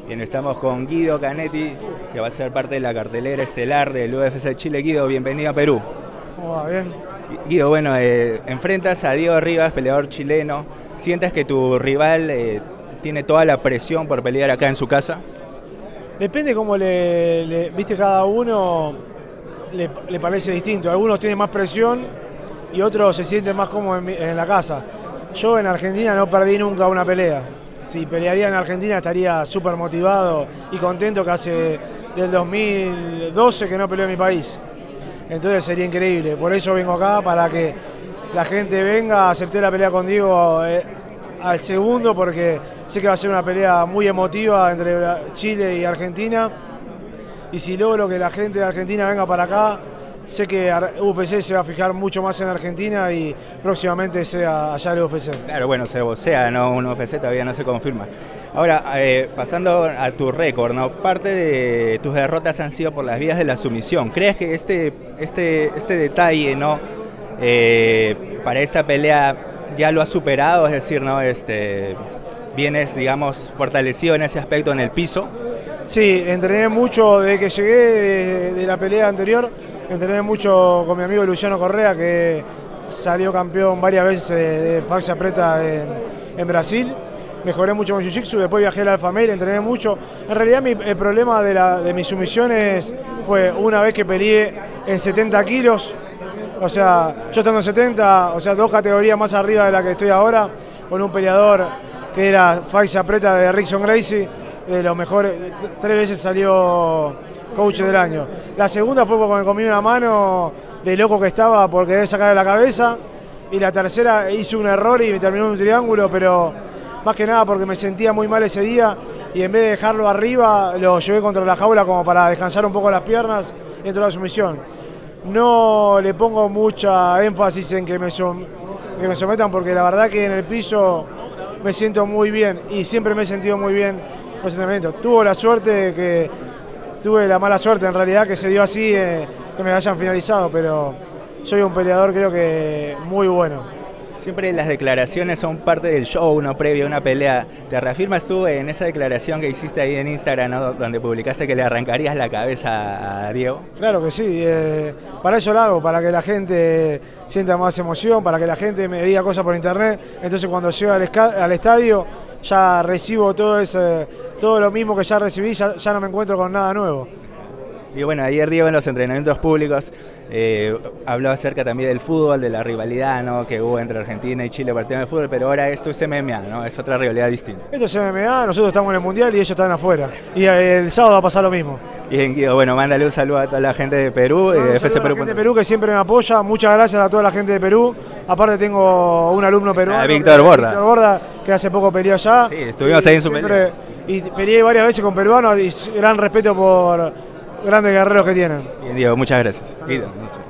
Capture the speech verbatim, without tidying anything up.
Bien, estamos con Guido Canetti, que va a ser parte de la cartelera estelar del U F C Chile. Guido, bienvenido a Perú. ¿Cómo va? Bien. Guido, bueno, eh, enfrentas a Diego Rivas, peleador chileno. ¿Sientes que tu rival eh, tiene toda la presión por pelear acá en su casa? Depende cómo le, le viste, cada uno le, le parece distinto. Algunos tienen más presión y otros se sienten más cómodos en, en la casa. Yo en Argentina no perdí nunca una pelea. Si pelearía en Argentina estaría súper motivado y contento, que hace del dos mil doce que no peleo en mi país. Entonces sería increíble. Por eso vengo acá, para que la gente venga. Acepté la pelea con Diego eh, al segundo, porque sé que va a ser una pelea muy emotiva entre Chile y Argentina. Y si logro que la gente de Argentina venga para acá, sé que U F C se va a fijar mucho más en Argentina y próximamente sea allá el U F C. Claro, bueno, se vocea, ¿no? Un U F C todavía no se confirma. Ahora, eh, pasando a tu récord, ¿no? Parte de tus derrotas han sido por las vías de la sumisión. ¿Crees que este, este, este detalle, ¿no? Eh, para esta pelea ya lo has superado? Es decir, ¿no? Este, vienes, digamos, fortalecido en ese aspecto en el piso. Sí, entrené mucho desde que llegué de, de la pelea anterior. Entrené mucho con mi amigo Luciano Correa, que salió campeón varias veces de Faixa Preta en, en Brasil. Mejoré mucho con Jiu-Jitsu, después viajé al Alpha Male, entrené mucho. En realidad mi, el problema de, la, de mis sumisiones fue una vez que peleé en setenta kilos. O sea, yo estando en setenta, o sea, dos categorías más arriba de la que estoy ahora, con un peleador que era Faixa Preta de Rickson Gracie, de los mejores, tres veces salió coach del año. La segunda fue porque me comí una mano de loco que estaba por querer sacarle la cabeza. Y la tercera hice un error y me terminó en un triángulo, pero más que nada porque me sentía muy mal ese día y en vez de dejarlo arriba lo llevé contra la jaula como para descansar un poco las piernas y entró la sumisión. No le pongo mucha énfasis en que me, som que me sometan, porque la verdad que en el piso me siento muy bien y siempre me he sentido muy bien en los entrenamientos. Tuve la suerte que tuve la mala suerte en realidad que se dio así, eh, que me hayan finalizado, pero soy un peleador creo que muy bueno. Siempre las declaraciones son parte del show, ¿no? Previo a una pelea. ¿Te reafirmas tú en esa declaración que hiciste ahí en Instagram, ¿no? Donde publicaste que le arrancarías la cabeza a Diego? Claro que sí, eh, para eso lo hago, para que la gente sienta más emoción, para que la gente me diga cosas por internet. Entonces cuando llego al, al estadio ya recibo todo, ese, todo lo mismo que ya recibí, ya, ya no me encuentro con nada nuevo. Y bueno, ayer Diego en los entrenamientos públicos eh, habló acerca también del fútbol, de la rivalidad, ¿no? Que hubo entre Argentina y Chile por el tema del fútbol, pero ahora esto es M M A, ¿no? Es otra rivalidad distinta. Esto es M M A, nosotros estamos en el Mundial y ellos están afuera. Y el sábado va a pasar lo mismo. Bien, Guido, bueno, mándale un saludo a toda la gente de Perú. No, eh, F C Perú. A la gente de Perú que siempre me apoya. Muchas gracias a toda la gente de Perú. Aparte tengo un alumno peruano, ah, Víctor Borda. Víctor Borda, que hace poco peleó allá. Sí, estuvimos ahí en su pelea. Y peleé varias veces con peruanos y gran respeto por grandes guerreros que tienen. Bien, Diego, muchas gracias. Guido, muchas.